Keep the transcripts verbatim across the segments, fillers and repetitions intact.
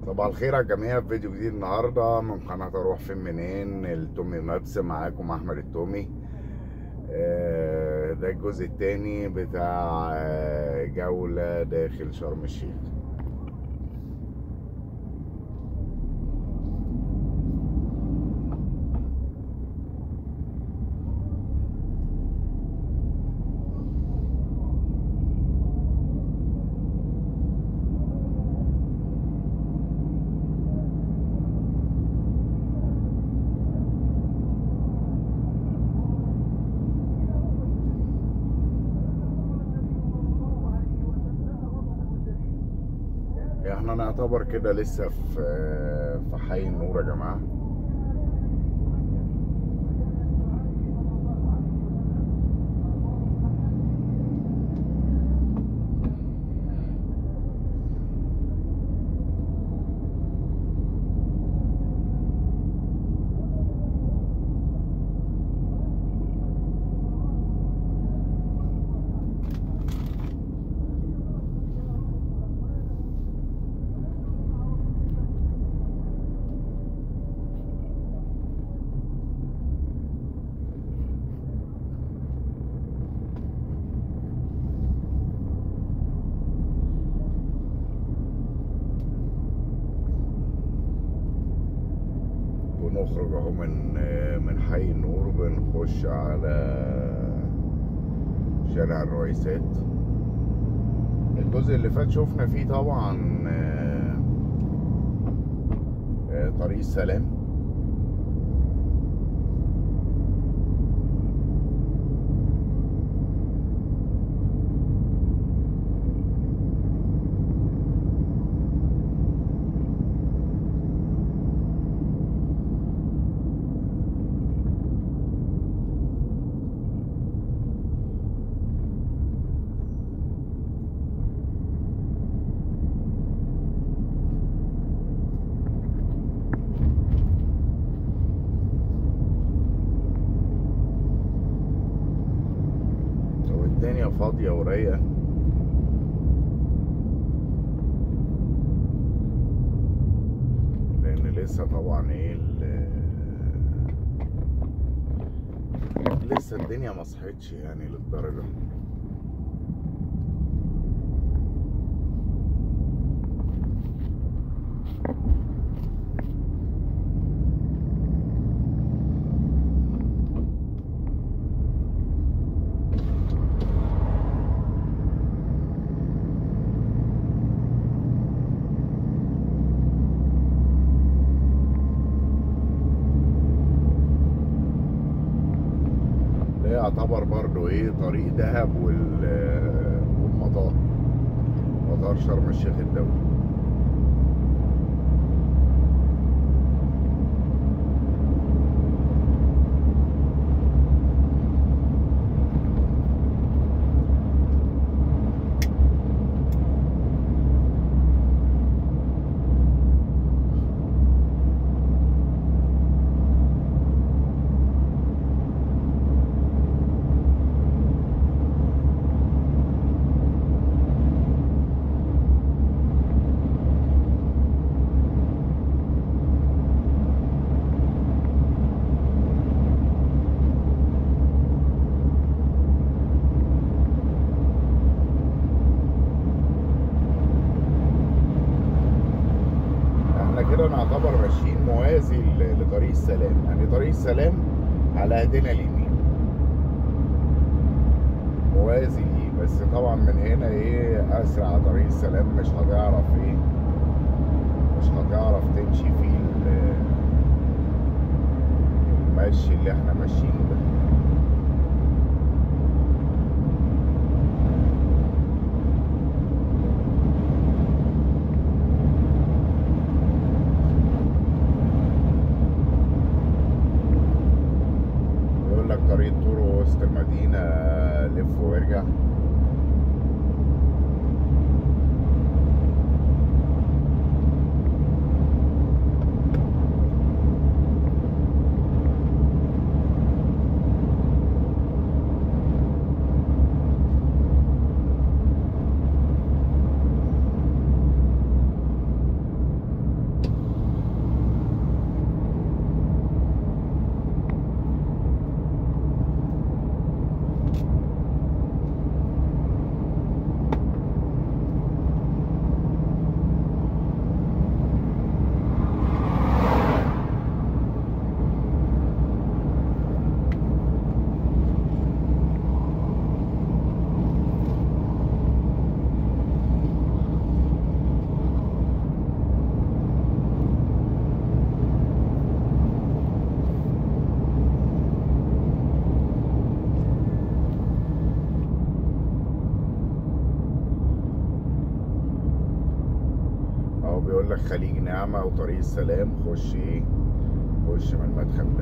صباح الخير على الجميع في فيديو جديد النهارده من قناه اروح فين منين التومي مابس. معاكم احمد التومي. آه، ده الجزء الثاني بتاع آه، جوله داخل شرم الشيخ. احنا نعتبر كده لسه في في حي النور يا جماعه. بنخرج اهو من من حي النور، بنخش على شارع الرئيسات. الجزء اللي فات شفنا فيه طبعا طريق السلام. الدنيا فاضية ورايقة، لأن لسه طبعا ايه لسه الدنيا ما صحتش يعني للدرجة. يعتبر برضو ايه طريق دهب والمطار، مطار شرم الشيخ الدولي. كده نعتبر ماشيين موازي لطريق السلام، يعني طريق السلام على ايدينا اليمين موازي ليه، بس طبعا من هنا ايه اسرع طريق السلام مش هتعرف ايه مش هتعرف تمشي فيه المشي اللي احنا ماشيينه ده. طريق طور وسط المدينة، لف وارجع. هو بيقول لك خليج نعمة وطريق السلام، خش ايه، خش من المدخل ده.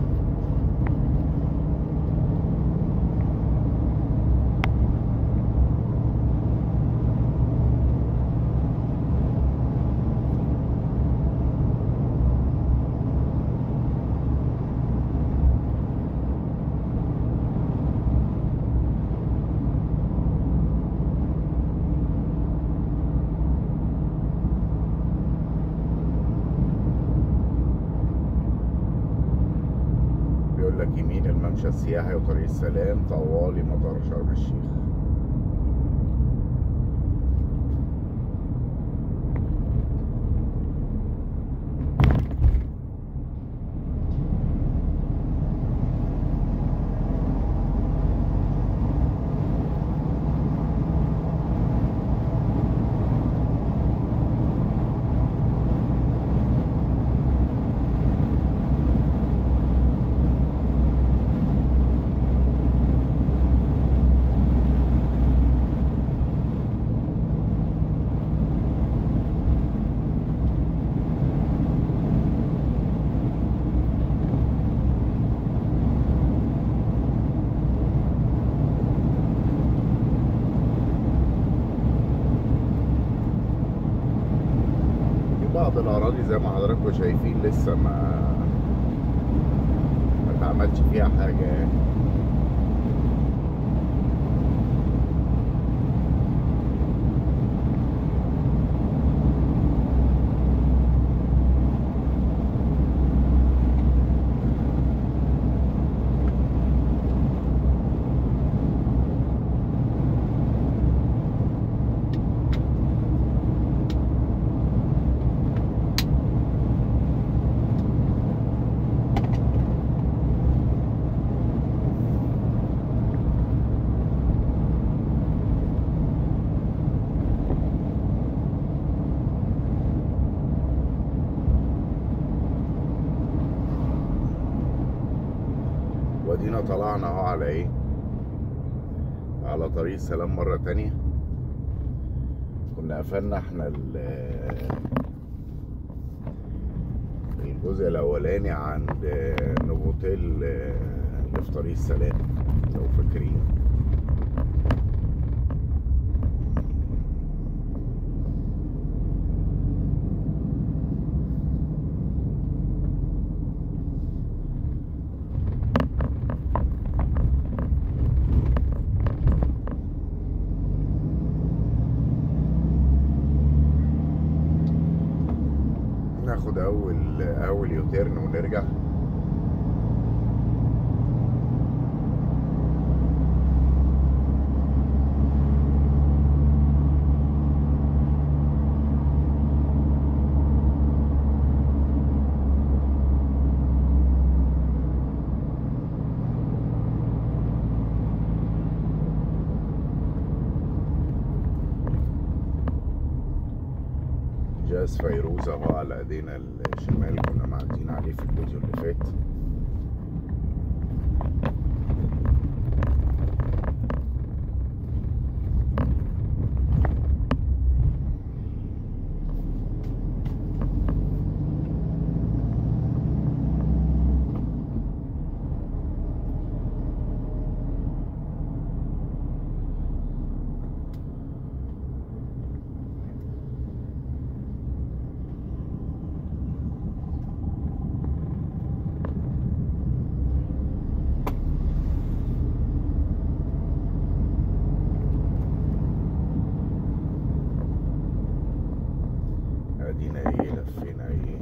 بيقول لك يمين الممشى السياحي وطريق السلام، طوالي مطار شرم الشيخ. بعض الأراضي زي ما حضراتكم شايفين لسه ما ما اتعملش فيها حاجة يعني. ودينا طلعنا اهو على ايه، على طريق السلام مرة تانية. كنا قفلنا احنا الجزء الاولاني عند نوفوتيل اللي في طريق السلام لو فاكرين. ناخد اول اول يوتيرن ونرجع. جاز فيروز اهو على ايدينا الشمال، كنا معديين عليه في الفيديو اللي فات. ادينا ايه لفينا ايه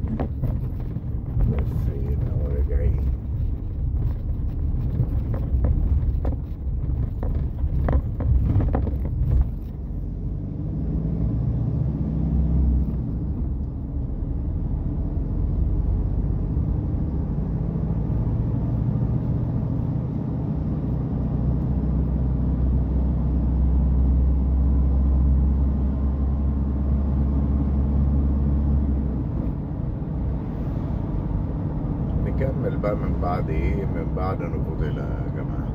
لفينا وراجعين. نكمل بقى من بعد ايه، من بعد نوفوتيل يا جماعه.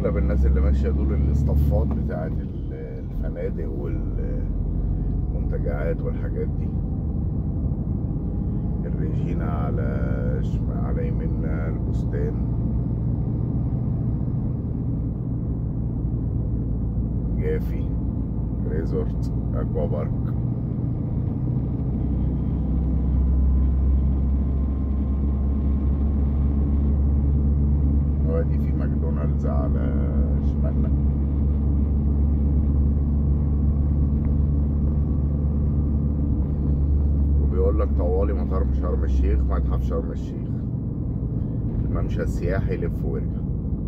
اغلب الناس اللي ماشيه دول الاستافات بتاعت الفنادق والمنتجعات والحاجات دي. الريجينا على شمال، على يميننا البستان، جافي ريزورت، اكوا بارك. وادي في ماكدونالدز على شمالنا. وبيقول لك طوالي مطار شرم الشيخ، متحف شرم الشيخ، الممشى السياحي، لف وارجع.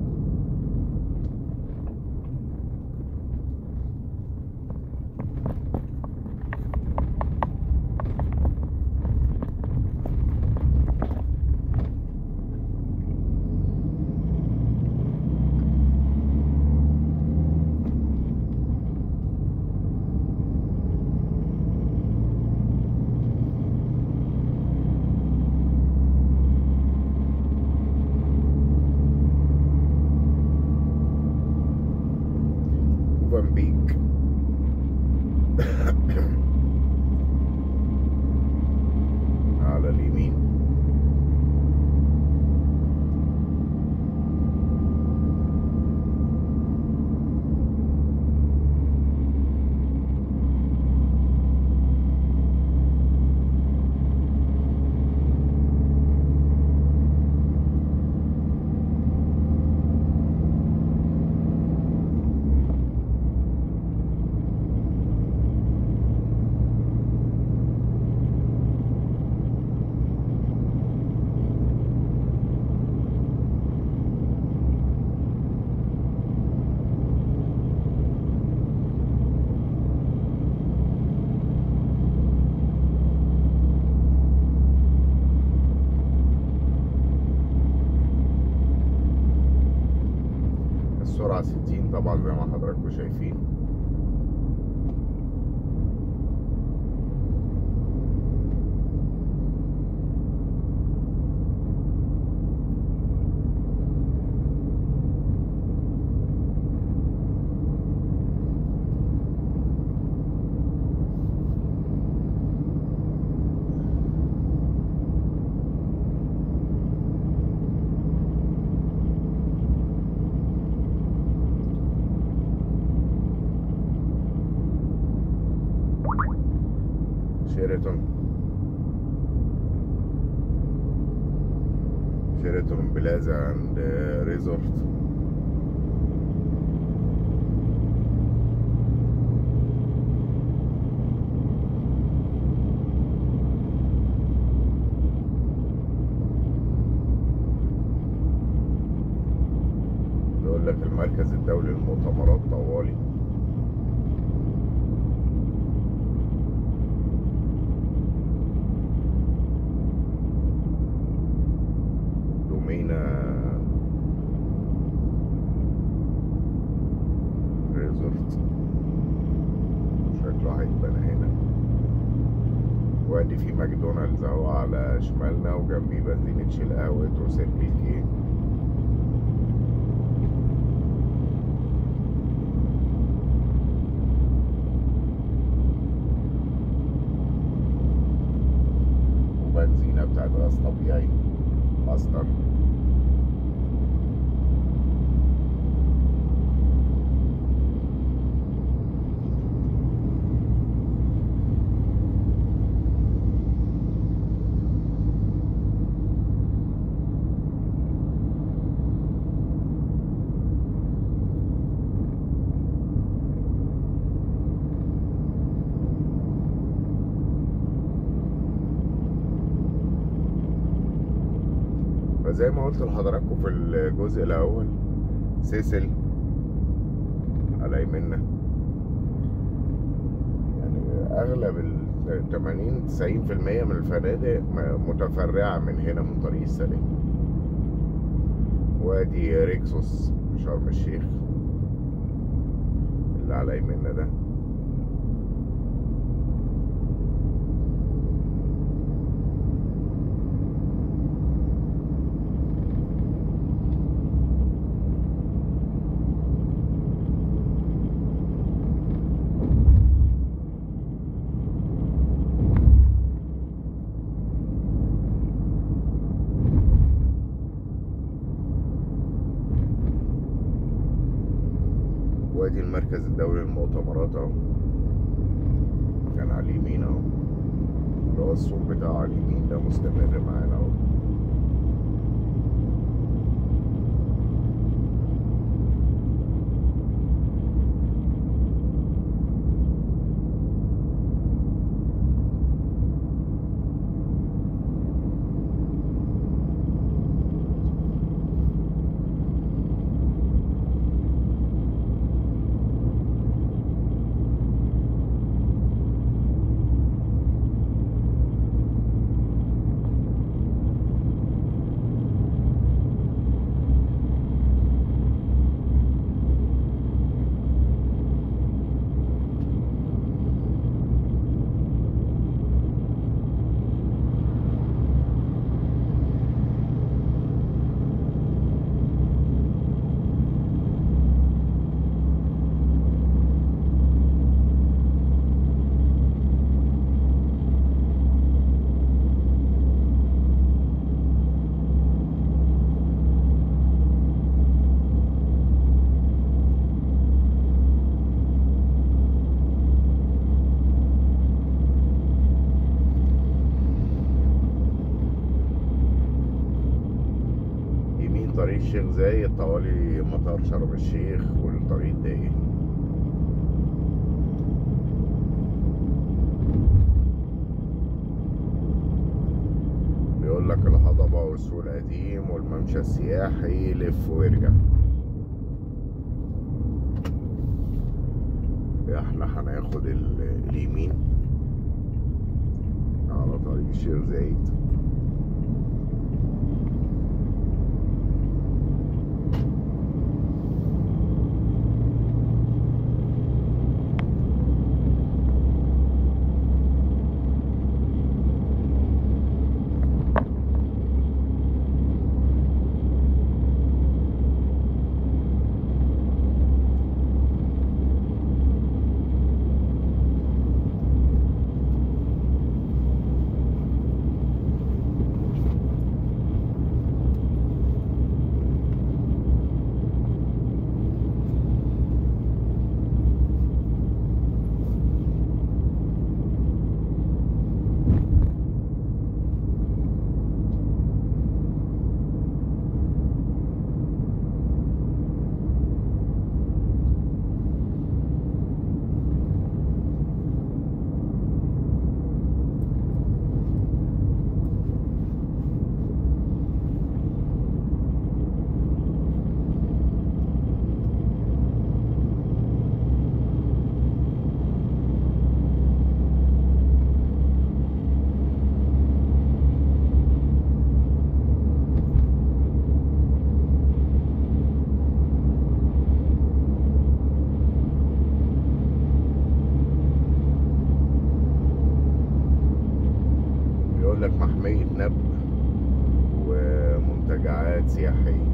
موزمبيق. على اليمين. السرعة ستين طبعا زي ما حضراتكم شايفين. شيراتون شيراتون بلازا عند ريزورت. بيقول لك المركز الدولي للمؤتمرات طوالي. ريزورت شكله هيبان هنا. وادي في ماكدونالدز اهو على شمالنا، وجنبيه بنزينة شيل قهوة وسيركل كي. وبنزينة بتاعت غاز طبيعي ماستر. فزي ما قلت لحضراتكم في الجزء الاول، سيسل على يمنا، يعني اغلب ال تمانين تسعين في المية من الفنادق متفرعه من هنا من طريق السلام. وادي ريكسوس شرم الشيخ اللي على يمنا ده. وادي المركز الدولي للمؤتمرات اهو، كان على اليمين اهو، اللي هو السور بتاعه على اليمين ده مستمر معانا اهو. طريق الشيخ زايد طوالي مطار شرم الشيخ والطريق الدائري. بيقول لك الهضبة والسوق القديم والممشى السياحي لف وارجع. احنا هناخد اليمين على طريق الشيخ زايد. لك محمية نبأ ومنتجعات سياحية.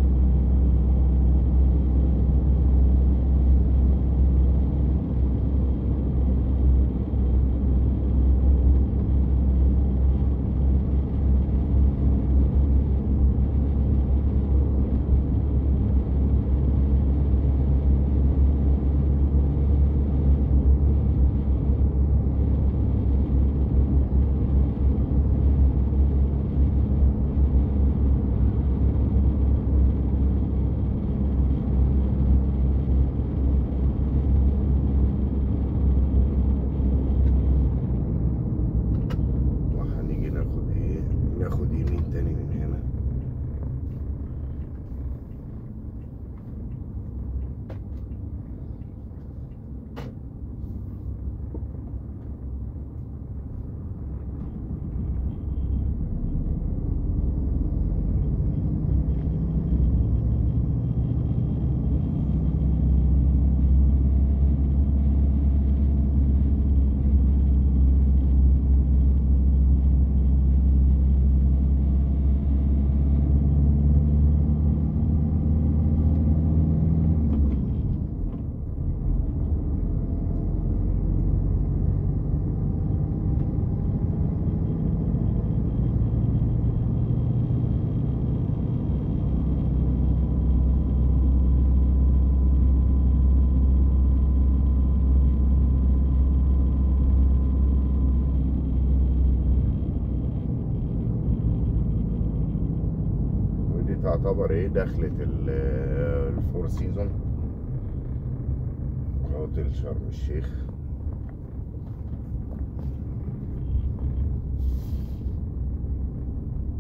يعتبر ايه دخلة الفور سيزون، هوتيل شرم الشيخ.